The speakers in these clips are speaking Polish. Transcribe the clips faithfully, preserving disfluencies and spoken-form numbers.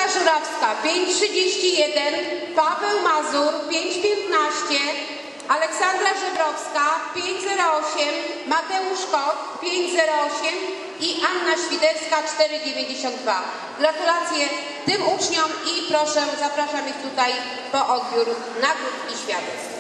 Żurawska pięć trzydzieści jeden, Paweł Mazur pięć piętnaście, Aleksandra Żebrowska pięć zero osiem, Mateusz Kot pięć zero osiem i Anna Świderska cztery dziewięćdziesiąt dwa. Gratulacje tym uczniom i proszę, zapraszam ich tutaj po odbiór nagród i świadectw.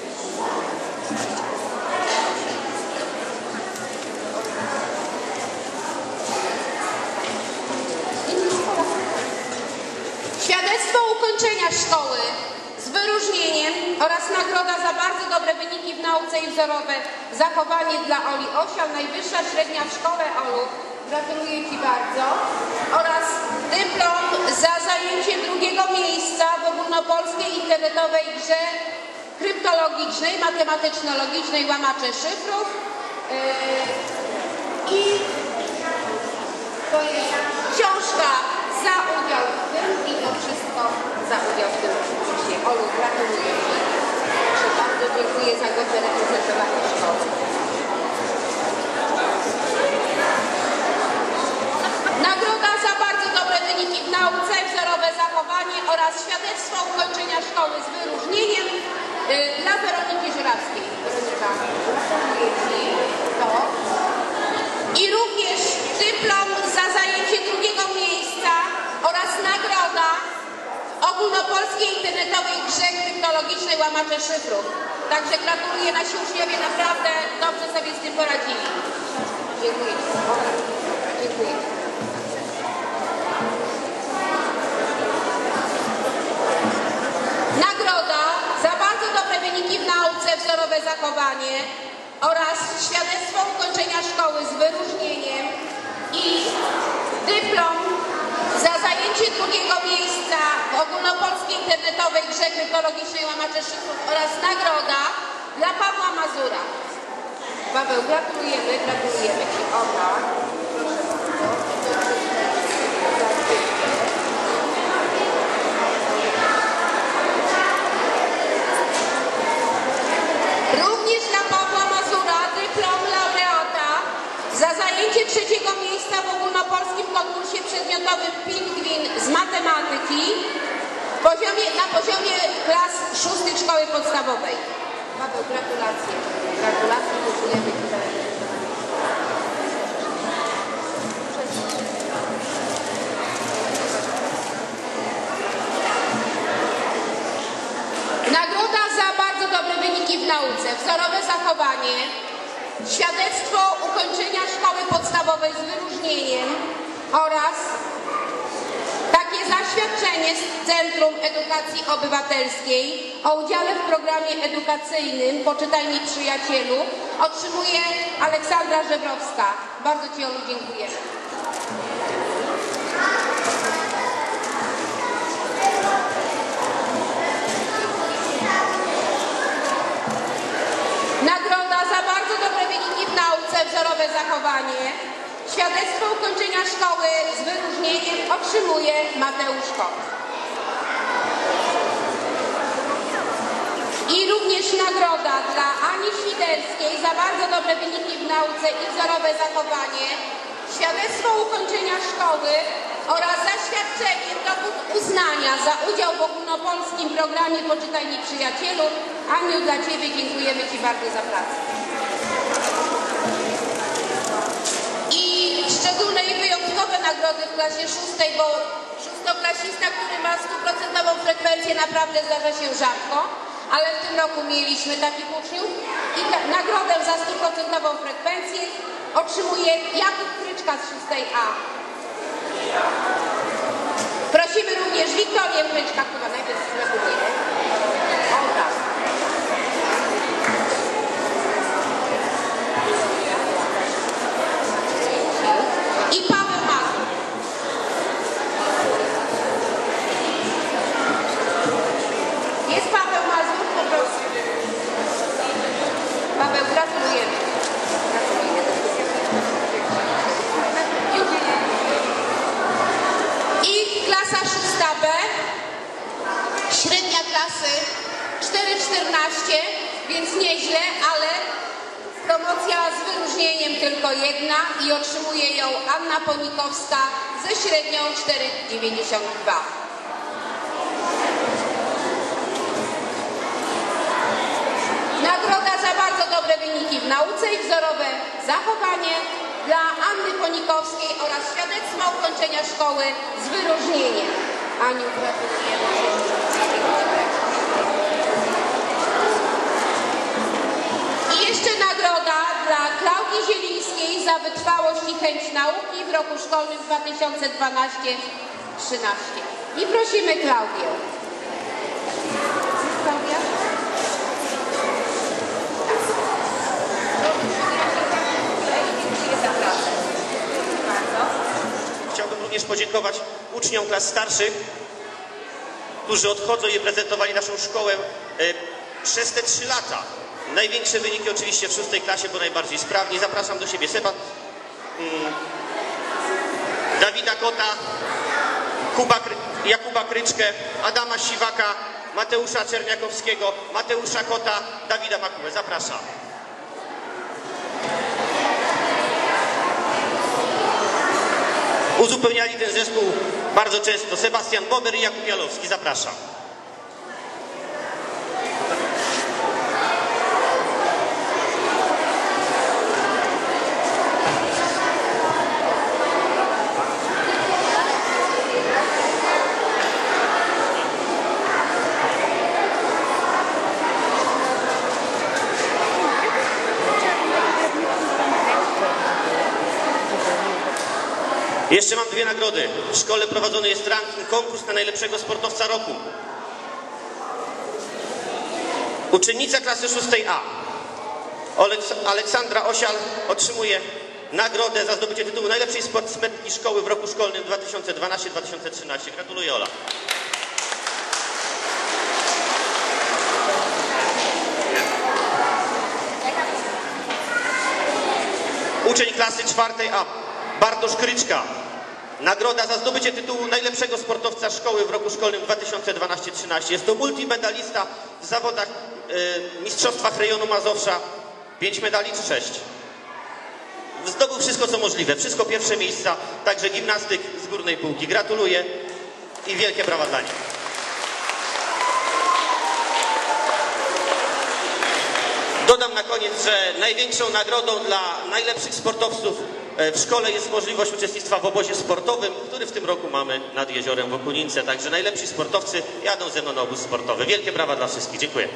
Świadectwo ukończenia szkoły z wyróżnieniem oraz nagroda za bardzo dobre wyniki w nauce i wzorowe zachowanie dla Oli Osial, najwyższa średnia w szkole. Olu, gratuluję Ci bardzo. Oraz dyplom za zajęcie drugiego miejsca w ogólnopolskiej internetowej grze kryptologicznej, matematyczno-logicznej łamacze szyfrów. Yy, I to jest książka za udział w tym i to wszystko za udział w tym konkursie. Olu, gratuluję Ci. Proszę bardzo, dziękuję za godne reprezentowanie szkoły. Nagroda za bardzo dobre wyniki w nauce, wzorowe zachowanie oraz świadectwo ukończenia szkoły z wyróżnieniem yy, dla Weroniki Żurawskiej. Weronika, gratuluję Ci to. I również dyplom za zajęcie drugiego miejsca oraz nagroda w ogólnopolskiej internetowej grze kryptologicznej łamacze szyfrów. Także gratuluję, nasi uczniowie naprawdę dobrze sobie z tym poradzili. Dziękuję Ci. Dziękuję. Nagroda za bardzo dobre wyniki w nauce, wzorowe zachowanie oraz świadectwo ukończenia szkoły z wyróżnieniem i dyplom za zajęcie drugiego miejsca w ogólnopolskiej internetowej grze kryptologicznej łamacze szyfrów oraz nagroda dla Pawła Mazura. Paweł, gratulujemy, gratulujemy Ci. O tak. Również dla Pawła Mazura dyplom laureata za zajęcie trzeciego miejsca w ogólnopolskim konkursie przedmiotowym Pingwin z matematyki poziomie, na poziomie klas szóstych szkoły podstawowej. Paweł, gratulacje. Gratulacje, dziękujemy Ci. Nagroda za bardzo dobre wyniki w nauce, wzorowe zachowanie, świadectwo ukończenia szkoły podstawowej z wyróżnieniem oraz takie zaświadczenie z Centrum Edukacji Obywatelskiej o udziale w programie edukacyjnym Poczytaj mi, przyjacielu otrzymuje Aleksandra Żebrowska. Bardzo Ci, Olu, dziękuję. Nagroda za bardzo dobre wyniki w nauce, wzorowe zachowanie, świadectwo ukończenia szkoły z wyróżnieniem otrzymuje Mateusz Kot. I również nagroda dla Ani Świderskiej za bardzo dobre wyniki w nauce i wzorowe zachowanie, świadectwo ukończenia szkoły oraz zaświadczenie, dowód uznania za udział w ogólnopolskim programie Poczytaj mi, przyjacielu. Aniu, dla Ciebie dziękujemy Ci bardzo za pracę. I szczególne i wyjątkowe nagrody w klasie szóstej, bo szóstoklasista, który ma stuprocentową frekwencję, naprawdę zdarza się rzadko, ale w tym roku mieliśmy takich uczniów i nagrodę za stuprocentową frekwencję otrzymuje Jakub Kryczka z szóstej A. Prosimy również Wiktorię Kryczka, która najpierw gratuluje. O tak. I Paweł Mazur. Jest Paweł Mazur? Poproszę. Paweł, gratulujemy. I klasa szósta B, średnia klasy cztery czternaście, więc nieźle, ale promocja z wyróżnieniem tylko jedna i otrzymuje ją Anna Ponikowska ze średnią cztery dziewięćdziesiąt dwa. dobre wyniki w nauce i wzorowe zachowanie dla Anny Ponikowskiej oraz świadectwo ukończenia szkoły z wyróżnieniem. Aniu, gratulujemy. I jeszcze nagroda dla Klaudii Zielińskiej za wytrwałość i chęć nauki w roku szkolnym dwa tysiące dwanaście trzynaście. I prosimy Klaudię. Klaudia? Chciałbym również podziękować uczniom klas starszych, którzy odchodzą i prezentowali naszą szkołę przez te trzy lata. Największe wyniki oczywiście w szóstej klasie, bo najbardziej sprawni. Zapraszam do siebie Seba, hmm, Dawida Kota, Kuba, Jakuba Kryczkę, Adama Siwaka, Mateusza Czerniakowskiego, Mateusza Kota, Dawida Makubę. Zapraszam. Uzupełniali ten zespół bardzo często Sebastian Bober i Jakub Jalowski. Zapraszam. Jeszcze mam dwie nagrody. W szkole prowadzony jest ranking, konkurs na najlepszego sportowca roku. Uczennica klasy szóstej A, Aleksandra Osial, otrzymuje nagrodę za zdobycie tytułu najlepszej sportsmenki szkoły w roku szkolnym dwa tysiące dwanaście dwa tysiące trzynaście. Gratuluję, Ola. Uczeń klasy czwartej A, Bartosz Kryczka. Nagroda za zdobycie tytułu najlepszego sportowca szkoły w roku szkolnym dwa tysiące dwanaście trzynaście. Jest to multimedalista w zawodach y, mistrzostwach rejonu Mazowsza. Pięć medali czy sześć? Zdobył wszystko co możliwe. Wszystko pierwsze miejsca. Także gimnastyk z górnej półki. Gratuluję i wielkie brawa dla nich. Dodam na koniec, że największą nagrodą dla najlepszych sportowców w szkole jest możliwość uczestnictwa w obozie sportowym, który w tym roku mamy nad jeziorem w Okunince. Także najlepsi sportowcy jadą ze mną na obóz sportowy. Wielkie brawa dla wszystkich. Dziękuję.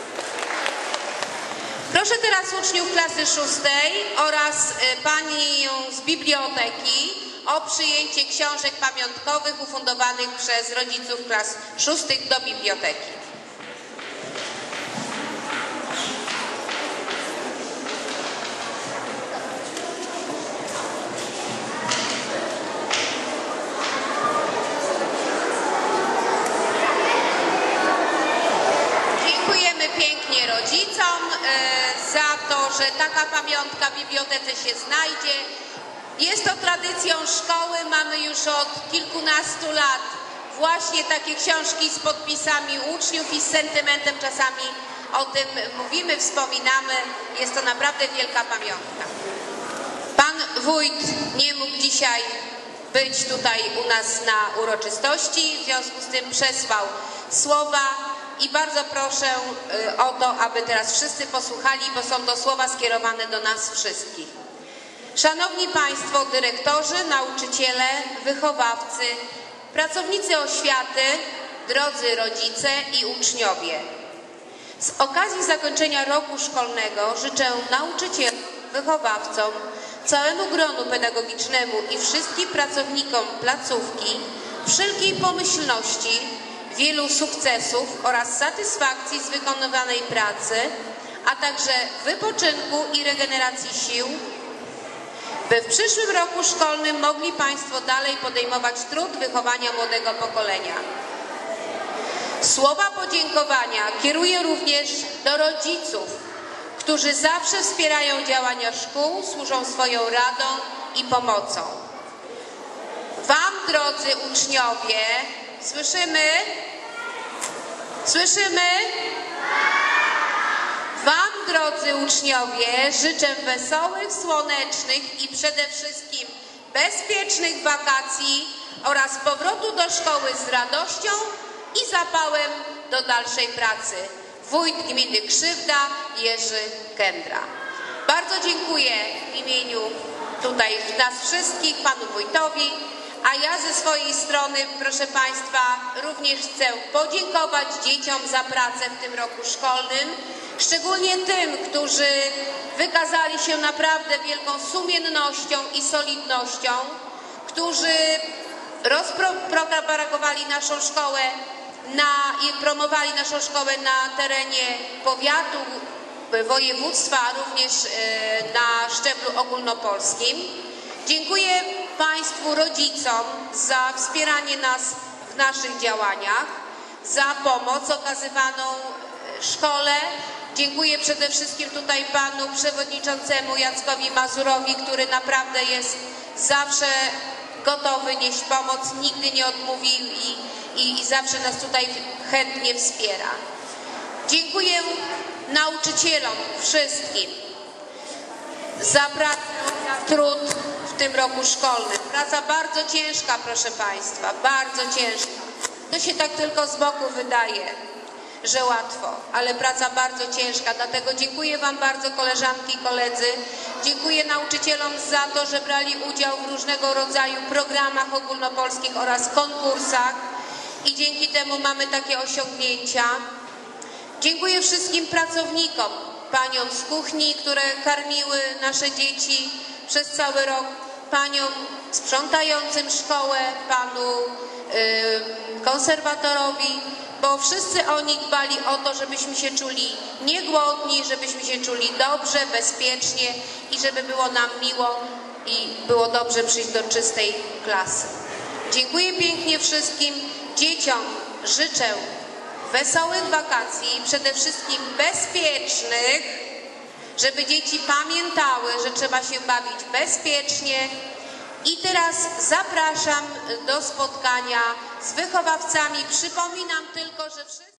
Proszę teraz uczniów klasy szóstej oraz panią z biblioteki o przyjęcie książek pamiątkowych ufundowanych przez rodziców klas szóstych do biblioteki. Rodzicom za to, że taka pamiątka w bibliotece się znajdzie. Jest to tradycją szkoły, mamy już od kilkunastu lat właśnie takie książki z podpisami uczniów i z sentymentem czasami o tym mówimy, wspominamy. Jest to naprawdę wielka pamiątka. Pan wójt nie mógł dzisiaj być tutaj u nas na uroczystości, w związku z tym przesłał słowa. I bardzo proszę o to, aby teraz wszyscy posłuchali, bo są to słowa skierowane do nas wszystkich. Szanowni Państwo dyrektorzy, nauczyciele, wychowawcy, pracownicy oświaty, drodzy rodzice i uczniowie. Z okazji zakończenia roku szkolnego życzę nauczycielom, wychowawcom, całemu gronu pedagogicznemu i wszystkim pracownikom placówki wszelkiej pomyślności, wielu sukcesów oraz satysfakcji z wykonywanej pracy, a także wypoczynku i regeneracji sił, by w przyszłym roku szkolnym mogli Państwo dalej podejmować trud wychowania młodego pokolenia. Słowa podziękowania kieruję również do rodziców, którzy zawsze wspierają działania szkół, służą swoją radą i pomocą. Wam, drodzy uczniowie, słyszymy? Słyszymy? Wam, drodzy uczniowie, życzę wesołych, słonecznych i przede wszystkim bezpiecznych wakacji oraz powrotu do szkoły z radością i zapałem do dalszej pracy. wójt gminy Krzywda Jerzy Kędra. Bardzo dziękuję w imieniu tutaj nas wszystkich, panu wójtowi, a ja ze swojej strony, proszę państwa, również chcę podziękować dzieciom za pracę w tym roku szkolnym, szczególnie tym, którzy wykazali się naprawdę wielką sumiennością i solidnością, którzy rozpropagowali naszą szkołę na, i promowali naszą szkołę na terenie powiatu, województwa, a również na szczeblu ogólnopolskim. Dziękuję państwu rodzicom za wspieranie nas w naszych działaniach, za pomoc okazywaną szkole. Dziękuję przede wszystkim tutaj panu przewodniczącemu Jackowi Mazurowi, który naprawdę jest zawsze gotowy nieść pomoc, nigdy nie odmówił i, i, i zawsze nas tutaj chętnie wspiera. Dziękuję nauczycielom wszystkim za pracę, za trud w tym roku szkolnym. Praca bardzo ciężka, proszę państwa, bardzo ciężka. To się tak tylko z boku wydaje, że łatwo, ale praca bardzo ciężka. Dlatego dziękuję wam bardzo, koleżanki i koledzy. Dziękuję nauczycielom za to, że brali udział w różnego rodzaju programach ogólnopolskich oraz konkursach i dzięki temu mamy takie osiągnięcia. Dziękuję wszystkim pracownikom, paniom z kuchni, które karmiły nasze dzieci przez cały rok, paniom sprzątającym szkołę, panu yy, konserwatorowi, bo wszyscy oni dbali o to, żebyśmy się czuli niegłodni, żebyśmy się czuli dobrze, bezpiecznie i żeby było nam miło i było dobrze przyjść do czystej klasy. Dziękuję pięknie wszystkim dzieciom. Życzę wesołych wakacji i przede wszystkim bezpiecznych, żeby dzieci pamiętały, że trzeba się bawić bezpiecznie. I teraz zapraszam do spotkania z wychowawcami. Przypominam tylko, że wszyscy